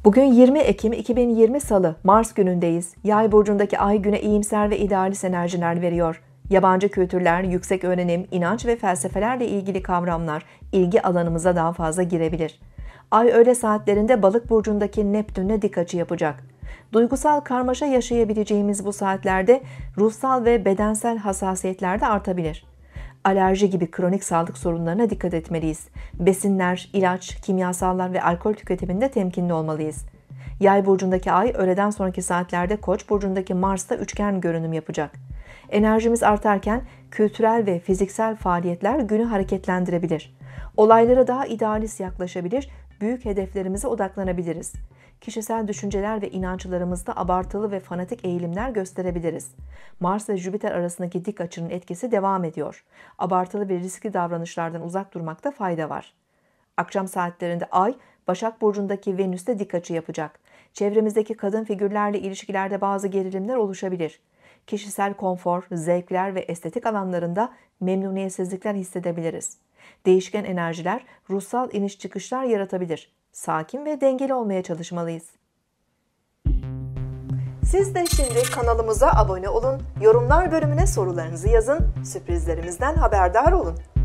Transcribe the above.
Bugün 20 Ekim 2020 Salı, Mars günündeyiz. Yay burcundaki ay güne iyimser ve idealist enerjiler veriyor. Yabancı kültürler, yüksek öğrenim, inanç ve felsefelerle ilgili kavramlar ilgi alanımıza daha fazla girebilir. Ay öğle saatlerinde Balık burcundaki Neptün'le dik açı yapacak. Duygusal karmaşa yaşayabileceğimiz bu saatlerde ruhsal ve bedensel hassasiyetler de artabilir. Alerji gibi kronik sağlık sorunlarına dikkat etmeliyiz. Besinler, ilaç, kimyasallar ve alkol tüketiminde temkinli olmalıyız. Yay burcundaki ay öğleden sonraki saatlerde Koç burcundaki Mars'ta üçgen görünüm yapacak. Enerjimiz artarken kültürel ve fiziksel faaliyetler günü hareketlendirebilir. Olaylara daha idealist yaklaşabilir, büyük hedeflerimize odaklanabiliriz. Kişisel düşünceler ve inançlarımızda abartılı ve fanatik eğilimler gösterebiliriz. Mars ve Jüpiter arasındaki dik açının etkisi devam ediyor. Abartılı ve riskli davranışlardan uzak durmakta fayda var. Akşam saatlerinde Ay, Başak Burcu'ndaki Venüs'te dik açı yapacak. Çevremizdeki kadın figürlerle ilişkilerde bazı gerilimler oluşabilir. Kişisel konfor, zevkler ve estetik alanlarında memnuniyetsizlikler hissedebiliriz. Değişken enerjiler ruhsal iniş çıkışlar yaratabilir. Sakin ve dengeli olmaya çalışmalıyız. Siz de şimdi kanalımıza abone olun, yorumlar bölümüne sorularınızı yazın, sürprizlerimizden haberdar olun.